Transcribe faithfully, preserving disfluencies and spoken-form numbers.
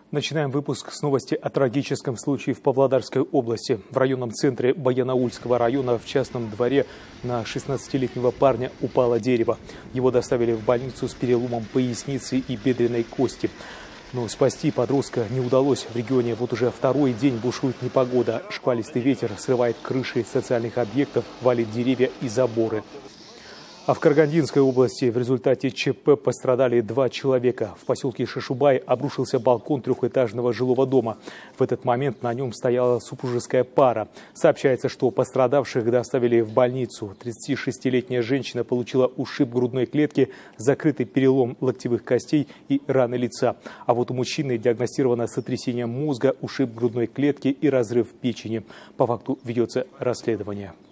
Начинаем выпуск с новости о трагическом случае в Павлодарской области. В районном центре Баянаульского района в частном дворе на шестнадцатилетнего парня упало дерево. Его доставили в больницу с переломом поясницы и бедренной кости. Но спасти подростка не удалось. В регионе вот уже второй день бушует непогода. Шквалистый ветер срывает крыши социальных объектов, валит деревья и заборы. А в Карагандинской области в результате ЧП пострадали два человека. В поселке Шишубай обрушился балкон трехэтажного жилого дома. В этот момент на нем стояла супружеская пара. Сообщается, что пострадавших доставили в больницу. тридцатишестилетняя женщина получила ушиб грудной клетки, закрытый перелом локтевых костей и раны лица. А вот у мужчины диагностировано сотрясение мозга, ушиб грудной клетки и разрыв печени. По факту ведется расследование.